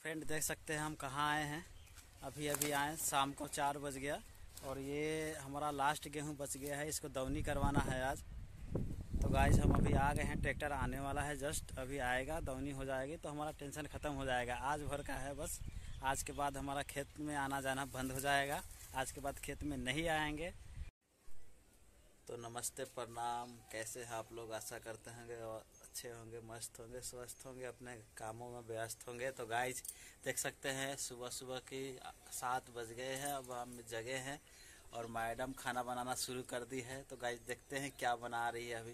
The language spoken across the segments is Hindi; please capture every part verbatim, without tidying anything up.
फ्रेंड देख सकते हैं हम कहाँ आए हैं। अभी अभी आए, शाम को चार बज गया और ये हमारा लास्ट गेहूं बच गया है, इसको दवनी करवाना है आज। तो गाइस हम अभी आ गए हैं, ट्रैक्टर आने वाला है, जस्ट अभी आएगा, दवनी हो जाएगी तो हमारा टेंशन ख़त्म हो जाएगा। आज भर का है बस, आज के बाद हमारा खेत में आना जाना बंद हो जाएगा। आज के बाद खेत में नहीं आएंगे। तो नमस्ते, प्रणाम, कैसे हैं आप लोग? आशा करते होंगे और अच्छे होंगे, मस्त होंगे, स्वस्थ होंगे, अपने कामों में व्यस्त होंगे। तो गाइस देख सकते हैं सुबह सुबह की सात बज गए हैं, अब हम जगह हैं और मैडम खाना बनाना शुरू कर दी है। तो गाइस देखते हैं क्या बना रही है अभी।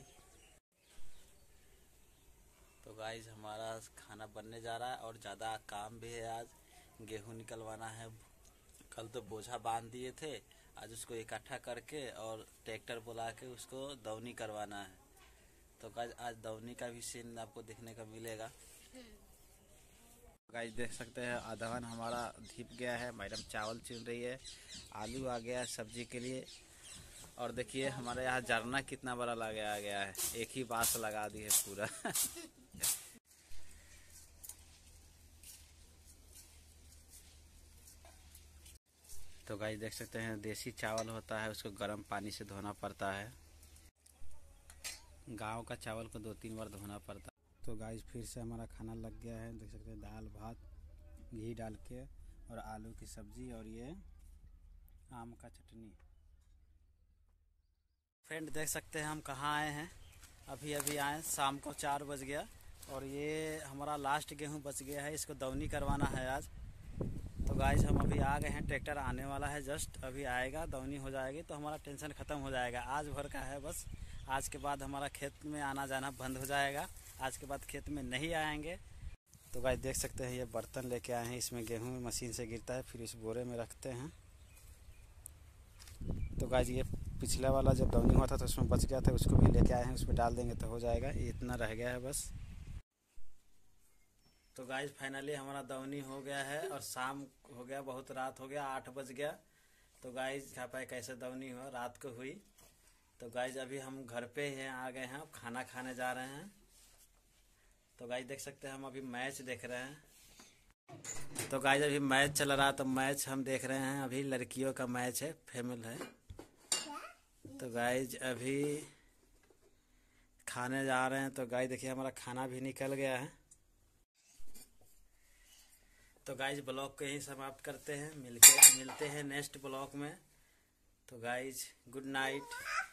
तो गाइस हमारा खाना बनने जा रहा है और ज़्यादा काम भी है। आज गेहूँ निकलवाना है, कल तो बोझा बांध दिए थे, आज उसको इकट्ठा करके और ट्रैक्टर बुला के उसको दवनी करवाना है। तो गाइस आज दवनी का भी सीन आपको देखने का मिलेगा। गाइस देख सकते हैं अधवन हमारा धीप गया है, मैडम चावल चुन रही है, आलू आ गया है सब्जी के लिए। और देखिए हमारे यहाँ जरना कितना बड़ा लगा गया है, एक ही बांस लगा दी है पूरा। तो गाइस देख सकते हैं देसी चावल होता है, उसको गर्म पानी से धोना पड़ता है। गांव का चावल को दो तीन बार धोना पड़ता है। तो गाइस फिर से हमारा खाना लग गया है, देख सकते हैं दाल भात घी डाल के और आलू की सब्जी और ये आम का चटनी। फ्रेंड देख सकते हैं हम कहाँ आए हैं। अभी अभी आए, शाम को चार बज गया और ये हमारा लास्ट गेहूं बच गया है, इसको दवनी करवाना है आज। तो गाइस हम अभी आ गए हैं, ट्रैक्टर आने वाला है, जस्ट अभी आएगा, दवनी हो जाएगी तो हमारा टेंशन ख़त्म हो जाएगा। आज भर का है बस, आज के बाद हमारा खेत में आना जाना बंद हो जाएगा। आज के बाद खेत में नहीं आएंगे। तो गाइस देख सकते हैं ये बर्तन लेके आए हैं, इसमें गेहूं मशीन से गिरता है, फिर इस बोरे में रखते हैं। तो गाइस ये पिछला वाला जब दवनी हुआ था तो उसमें बच गया था, उसको भी लेके आए हैं, उसमें डाल देंगे तो हो जाएगा। ये इतना रह गया है बस। तो गाइस फाइनली हमारा दवनी हो गया है और शाम हो गया, बहुत रात हो गया, आठ बज गया। तो गाइस खा पाए कैसे दवनी हुआ, रात को हुई। तो गाइस अभी हम घर पे हैं, आ गए हैं, खाना खाने जा रहे हैं। तो गाइस देख सकते हैं हम अभी मैच देख रहे हैं। तो गाइस अभी मैच चल रहा है, तो मैच हम देख रहे हैं, अभी लड़कियों का मैच है, फीमेल है। तो गाइस अभी खाने जा रहे हैं। तो गाइस देखिए हमारा खाना भी निकल गया है। तो गाइस ब्लॉग को यहीं समाप्त करते हैं, मिलके मिलते हैं नेक्स्ट ब्लॉग में। तो गाइस गुड नाइट।